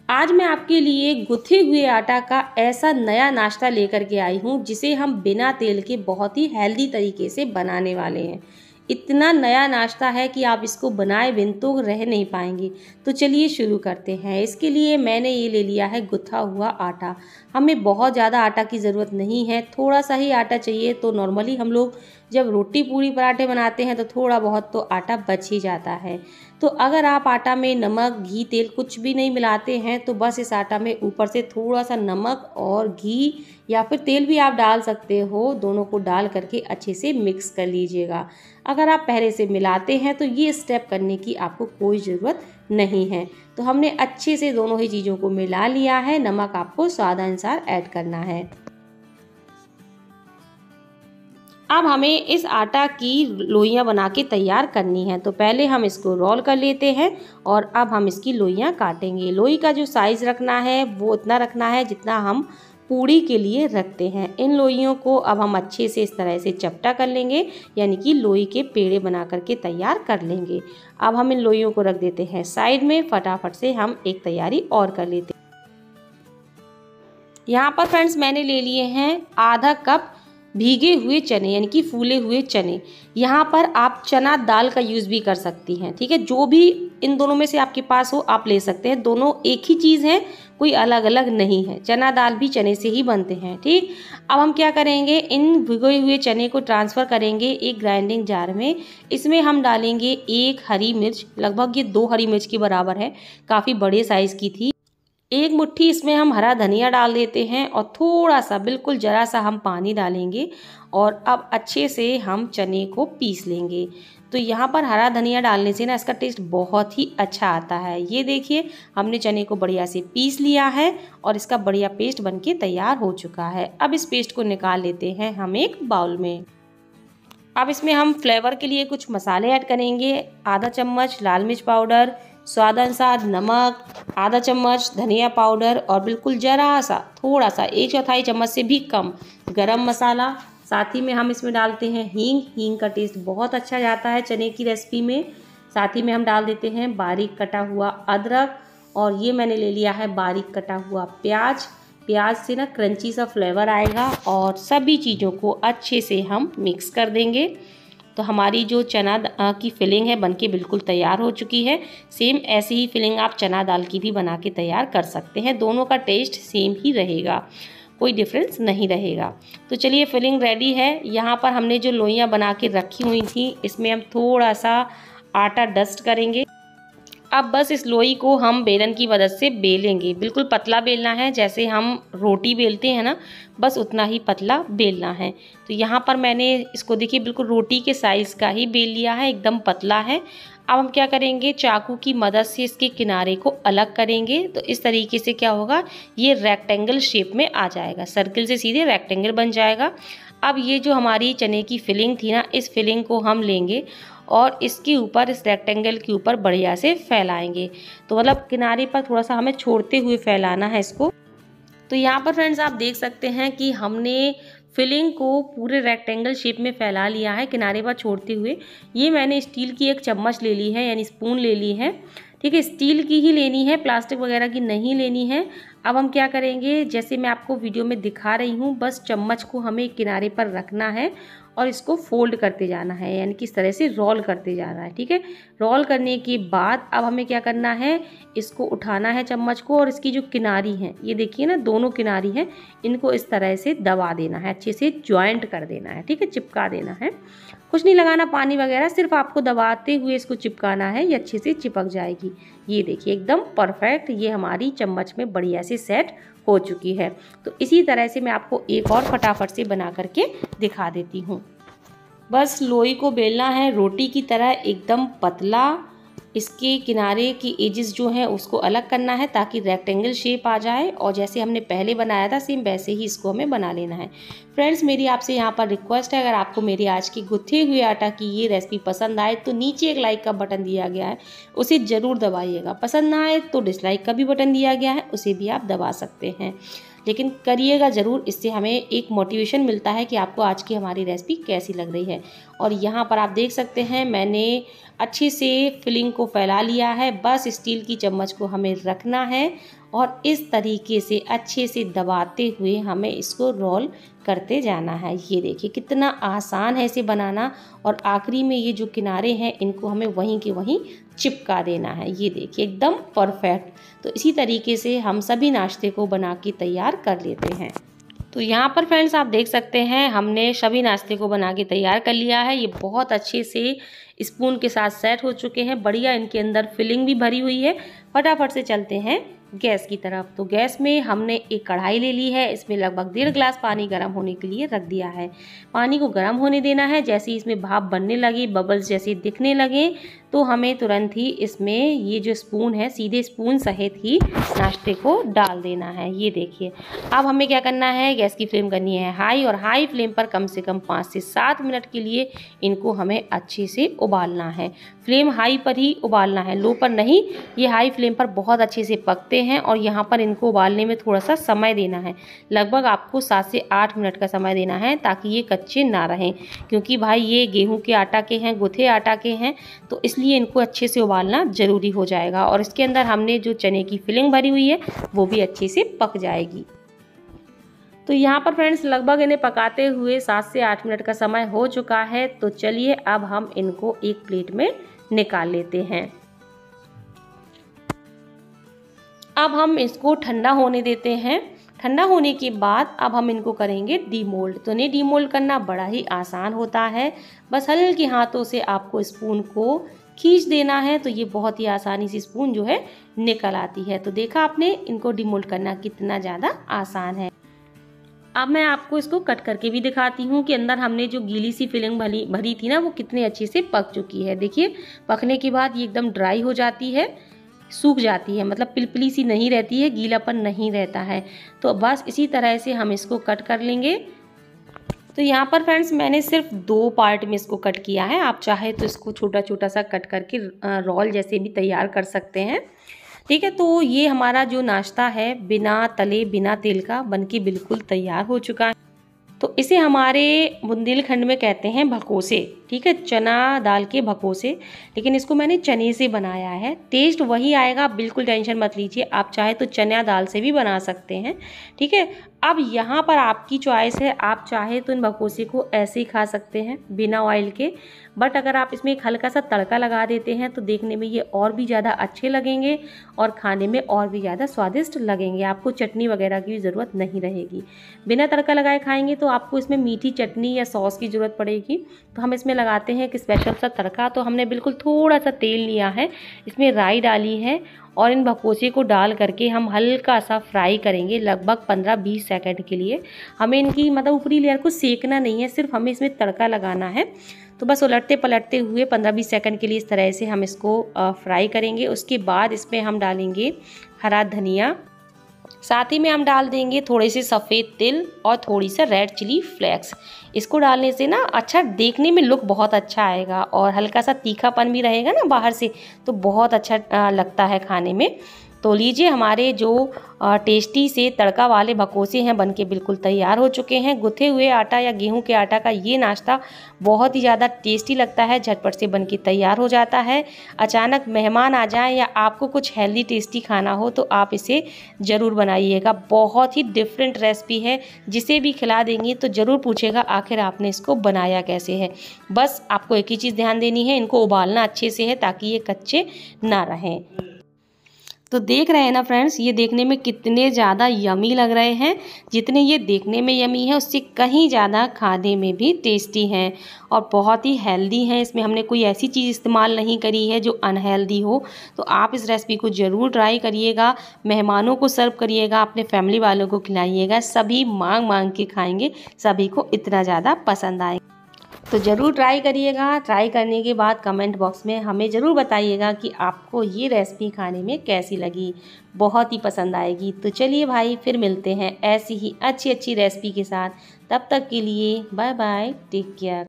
आज मैं आपके लिए गुथे हुए आटा का ऐसा नया नाश्ता लेकर के आई हूँ जिसे हम बिना तेल के बहुत ही हेल्दी तरीके से बनाने वाले हैं। इतना नया नाश्ता है कि आप इसको बनाए बिन तो रह नहीं पाएंगे। तो चलिए शुरू करते हैं। इसके लिए मैंने ये ले लिया है गुथा हुआ आटा। हमें बहुत ज़्यादा आटा की ज़रूरत नहीं है, थोड़ा सा ही आटा चाहिए। तो नॉर्मली हम लोग जब रोटी पूड़ी पराठे बनाते हैं तो थोड़ा बहुत तो आटा बच ही जाता है। तो अगर आप आटा में नमक, घी, तेल कुछ भी नहीं मिलाते हैं तो बस इस आटा में ऊपर से थोड़ा सा नमक और घी या फिर तेल भी आप डाल सकते हो, दोनों को डाल करके अच्छे से मिक्स कर लीजिएगा। अगर आप पहले से मिलाते हैं तो ये स्टेप करने की आपको कोई ज़रूरत नहीं है। तो हमने अच्छे से दोनों ही चीज़ों को मिला लिया है। नमक आपको स्वाद अनुसार ऐड करना है। अब हमें इस आटा की लोइयां बना के तैयार करनी है। तो पहले हम इसको रोल कर लेते हैं और अब हम इसकी लोइयां काटेंगे। लोई का जो साइज़ रखना है वो उतना रखना है जितना हम पूड़ी के लिए रखते हैं। इन लोइयों को अब हम अच्छे से इस तरह से चपटा कर लेंगे, यानी कि लोई के पेड़े बना करके तैयार कर लेंगे। अब हम इन लोइयों को रख देते हैं साइड में। फटाफट से हम एक तैयारी और कर लेते हैं। यहाँ पर फ्रेंड्स मैंने ले लिए हैं आधा कप भीगे हुए चने, यानी कि फूले हुए चने। यहाँ पर आप चना दाल का यूज़ भी कर सकती हैं, ठीक है। जो भी इन दोनों में से आपके पास हो आप ले सकते हैं। दोनों एक ही चीज़ है, कोई अलग अलग नहीं है। चना दाल भी चने से ही बनते हैं, ठीक। अब हम क्या करेंगे, इन भिगोए हुए चने को ट्रांसफ़र करेंगे एक ग्राइंडिंग जार में। इसमें हम डालेंगे एक हरी मिर्च, लगभग ये 2 हरी मिर्च के बराबर है, काफ़ी बड़े साइज़ की थी। एक मुट्ठी इसमें हम हरा धनिया डाल देते हैं और थोड़ा सा, बिल्कुल ज़रा सा हम पानी डालेंगे और अब अच्छे से हम चने को पीस लेंगे। तो यहाँ पर हरा धनिया डालने से ना इसका टेस्ट बहुत ही अच्छा आता है। ये देखिए हमने चने को बढ़िया से पीस लिया है और इसका बढ़िया पेस्ट बनके तैयार हो चुका है। अब इस पेस्ट को निकाल लेते हैं हम एक बाउल में। अब इसमें हम फ्लेवर के लिए कुछ मसाले ऐड करेंगे। आधा चम्मच लाल मिर्च पाउडर, स्वाद अनुसार नमक, आधा चम्मच धनिया पाउडर और बिल्कुल ज़रा सा, थोड़ा सा 1/4 चम्मच से भी कम गरम मसाला। साथ ही में हम इसमें डालते हैं हींग। हींग का टेस्ट बहुत अच्छा जाता है चने की रेसिपी में। साथ ही में हम डाल देते हैं बारीक कटा हुआ अदरक और ये मैंने ले लिया है बारीक कटा हुआ प्याज। प्याज से ना क्रंची सा फ्लेवर आएगा और सभी चीज़ों को अच्छे से हम मिक्स कर देंगे। तो हमारी जो चना की फिलिंग है बनके बिल्कुल तैयार हो चुकी है। सेम ऐसी ही फिलिंग आप चना दाल की भी बना के तैयार कर सकते हैं। दोनों का टेस्ट सेम ही रहेगा, कोई डिफरेंस नहीं रहेगा। तो चलिए फिलिंग रेडी है। यहाँ पर हमने जो लोइयाँ बना के रखी हुई थी इसमें हम थोड़ा सा आटा डस्ट करेंगे। अब बस इस लोई को हम बेलन की मदद से बेलेंगे। बिल्कुल पतला बेलना है, जैसे हम रोटी बेलते हैं ना, बस उतना ही पतला बेलना है। तो यहाँ पर मैंने इसको देखिए बिल्कुल रोटी के साइज़ का ही बेल लिया है, एकदम पतला है। अब हम क्या करेंगे, चाकू की मदद से इसके किनारे को अलग करेंगे। तो इस तरीके से क्या होगा, ये रेक्टेंगल शेप में आ जाएगा, सर्किल से सीधे रेक्टेंगल बन जाएगा। अब ये जो हमारी चने की फिलिंग थी ना, इस फिलिंग को हम लेंगे और इसके ऊपर, इस रेक्टेंगल के ऊपर बढ़िया से फैलाएंगे। तो मतलब किनारे पर थोड़ा सा हमें छोड़ते हुए फैलाना है इसको। तो यहाँ पर फ्रेंड्स आप देख सकते हैं कि हमने फिलिंग को पूरे रेक्टेंगल शेप में फैला लिया है किनारे पर छोड़ते हुए। ये मैंने स्टील की एक चम्मच ले ली है, यानी स्पून ले ली है, ठीक है। स्टील की ही लेनी है, प्लास्टिक वगैरह की नहीं लेनी है। अब हम क्या करेंगे, जैसे मैं आपको वीडियो में दिखा रही हूँ, बस चम्मच को हमें किनारे पर रखना है और इसको फोल्ड करते जाना है, यानी कि इस तरह से रोल करते जाना है, ठीक है। रोल करने के बाद अब हमें क्या करना है, इसको उठाना है चम्मच को और इसकी जो किनारी है, ये देखिए ना, दोनों किनारी हैं, इनको इस तरह से दबा देना है, अच्छे से जॉइंट कर देना है, ठीक है, चिपका देना है। कुछ नहीं लगाना पानी वगैरह, सिर्फ आपको दबाते हुए इसको चिपकाना है, ये अच्छे से चिपक जाएगी। ये देखिए एकदम परफेक्ट ये हमारी चम्मच में बढ़िया से सेट हो चुकी है। तो इसी तरह से मैं आपको एक और फटाफट से बना करके दिखा देती हूँ। बस लोई को बेलना है रोटी की तरह, एकदम पतला। इसके किनारे की एजेस जो हैं उसको अलग करना है ताकि रेक्टेंगल शेप आ जाए और जैसे हमने पहले बनाया था सेम वैसे ही इसको हमें बना लेना है। फ्रेंड्स मेरी आपसे यहाँ पर रिक्वेस्ट है, अगर आपको मेरी आज की गुथे हुए आटा की ये रेसिपी पसंद आए तो नीचे एक लाइक का बटन दिया गया है, उसे ज़रूर दबाइएगा। पसंद ना आए तो डिसलाइक का भी बटन दिया गया है, उसे भी आप दबा सकते हैं। लेकिन करिएगा ज़रूर, इससे हमें एक मोटिवेशन मिलता है कि आपको आज की हमारी रेसिपी कैसी लग रही है। और यहाँ पर आप देख सकते हैं मैंने अच्छे से फिलिंग को फैला लिया है। बस स्टील की चम्मच को हमें रखना है और इस तरीके से अच्छे से दबाते हुए हमें इसको रोल करते जाना है। ये देखिए कितना आसान है इसे बनाना। और आखिरी में ये जो किनारे हैं इनको हमें वहीं के वहीं चिपका देना है। ये देखिए एकदम परफेक्ट। तो इसी तरीके से हम सभी नाश्ते को बना के तैयार कर लेते हैं। तो यहाँ पर फ्रेंड्स आप देख सकते हैं हमने सभी नाश्ते को बना के तैयार कर लिया है। ये बहुत अच्छे से स्पून के साथ सेट हो चुके हैं, बढ़िया इनके अंदर फिलिंग भी भरी हुई है। फटाफट से चलते हैं गैस की तरफ। तो गैस में हमने एक कढ़ाई ले ली है, इसमें लगभग 1.5 गिलास पानी गर्म होने के लिए रख दिया है। पानी को गर्म होने देना है। जैसे ही इसमें भाप बनने लगी, बबल्स जैसे दिखने लगे, तो हमें तुरंत ही इसमें ये जो स्पून है सीधे स्पून सहित ही नाश्ते को डाल देना है। ये देखिए अब हमें क्या करना है, गैस की फ्लेम करनी है हाई, और हाई फ्लेम पर कम से कम 5 से 7 मिनट के लिए इनको हमें अच्छे से उबालना है। फ्लेम हाई पर ही उबालना है, लो पर नहीं। ये हाई फ्लेम पर बहुत अच्छे से पकते हैं और यहाँ पर इनको उबालने में थोड़ा सा समय देना है। लगभग आपको 7 से 8 मिनट का समय देना है ताकि ये कच्चे ना रहें, क्योंकि भाई ये गेहूं के आटा के हैं, गुथे आटा के हैं, तो इसलिए इनको अच्छे से उबालना ज़रूरी हो जाएगा। और इसके अंदर हमने जो चने की फिलिंग भरी हुई है वो भी अच्छे से पक जाएगी। तो यहाँ पर फ्रेंड्स लगभग इन्हें पकाते हुए 7 से 8 मिनट का समय हो चुका है। तो चलिए अब हम इनको एक प्लेट में निकाल लेते हैं। अब हम इसको ठंडा होने देते हैं। ठंडा होने के बाद अब हम इनको करेंगे डीमोल्ड। तो इन्हें डीमोल्ड करना बड़ा ही आसान होता है। बस हल्के हाथों से आपको स्पून को खींच देना है, तो ये बहुत ही आसानी से स्पून जो है निकल आती है। तो देखा आपने, इनको डीमोल्ड करना कितना ज़्यादा आसान है। अब मैं आपको इसको कट करके भी दिखाती हूँ कि अंदर हमने जो गीली सी फिलिंग भरी थी ना, वो कितने अच्छे से पक चुकी है। देखिए पकने के बाद ये एकदम ड्राई हो जाती है, सूख जाती है, मतलब पिलपिली सी नहीं रहती है, गीलापन नहीं रहता है। तो बस इसी तरह से हम इसको कट कर लेंगे। तो यहाँ पर फ्रेंड्स मैंने सिर्फ 2 पार्ट में इसको कट किया है। आप चाहे तो इसको छोटा छोटा सा कट करके रोल जैसे भी तैयार कर सकते हैं। ठीक है, तो ये हमारा जो नाश्ता है बिना तले बिना तेल का बनके बिल्कुल तैयार हो चुका है। तो इसे हमारे बुंदेलखंड में कहते हैं भकोसे। ठीक है, चना दाल के भकोसे, लेकिन इसको मैंने चने से बनाया है। टेस्ट वही आएगा, बिल्कुल टेंशन मत लीजिए। आप चाहे तो चना दाल से भी बना सकते हैं। ठीक है, अब यहाँ पर आपकी चॉइस है, आप चाहे तो इन भकोसे को ऐसे ही खा सकते हैं बिना ऑयल के, बट अगर आप इसमें एक हल्का सा तड़का लगा देते हैं तो देखने में ये और भी ज़्यादा अच्छे लगेंगे और खाने में और भी ज़्यादा स्वादिष्ट लगेंगे। आपको चटनी वगैरह की भी ज़रूरत नहीं रहेगी। बिना तड़का लगाए खाएंगे तो आपको इसमें मीठी चटनी या सॉस की ज़रूरत पड़ेगी। तो हम इसमें लगाते हैं एक स्पेशल सा तड़का। तो हमने बिल्कुल थोड़ा सा तेल लिया है, इसमें राई डाली है और इन भकोसे को डाल करके हम हल्का सा फ्राई करेंगे लगभग 15-20 सेकंड के लिए। हमें इनकी मतलब ऊपरी लेयर को सेकना नहीं है, सिर्फ हमें इसमें तड़का लगाना है। तो बस उलटते पलटते हुए 15-20 सेकंड के लिए इस तरह से हम इसको फ्राई करेंगे। उसके बाद इसमें हम डालेंगे हरा धनिया, साथ ही में हम डाल देंगे थोड़े से सफ़ेद तिल और थोड़ी सा रेड चिली फ्लेक्स। इसको डालने से ना अच्छा देखने में लुक बहुत अच्छा आएगा और हल्का सा तीखापन भी रहेगा ना बाहर से, तो बहुत अच्छा लगता है खाने में। तो लीजिए हमारे जो टेस्टी से तड़का वाले भकोसे हैं बनके बिल्कुल तैयार हो चुके हैं। गुथे हुए आटा या गेहूं के आटा का ये नाश्ता बहुत ही ज़्यादा टेस्टी लगता है, झटपट से बनके तैयार हो जाता है। अचानक मेहमान आ जाएं या आपको कुछ हेल्दी टेस्टी खाना हो तो आप इसे ज़रूर बनाइएगा। बहुत ही डिफरेंट रेसिपी है, जिसे भी खिला देंगी तो ज़रूर पूछेगा आखिर आपने इसको बनाया कैसे है। बस आपको एक ही चीज़ ध्यान देनी है, इनको उबालना अच्छे से है ताकि ये कच्चे ना रहें। तो देख रहे हैं ना फ्रेंड्स, ये देखने में कितने ज़्यादा यमी लग रहे हैं। जितने ये देखने में यमी है उससे कहीं ज़्यादा खाने में भी टेस्टी हैं और बहुत ही हेल्दी हैं। इसमें हमने कोई ऐसी चीज़ इस्तेमाल नहीं करी है जो अनहेल्दी हो। तो आप इस रेसिपी को ज़रूर ट्राई करिएगा, मेहमानों को सर्व करिएगा, अपने फैमिली वालों को खिलाइएगा। सभी मांग मांग के खाएंगे, सभी को इतना ज़्यादा पसंद आएगा। तो ज़रूर ट्राई करिएगा। ट्राई करने के बाद कमेंट बॉक्स में हमें ज़रूर बताइएगा कि आपको ये रेसिपी खाने में कैसी लगी, बहुत ही पसंद आएगी। तो चलिए भाई, फिर मिलते हैं ऐसी ही अच्छी अच्छी रेसिपी के साथ। तब तक के लिए बाय बाय, टेक केयर।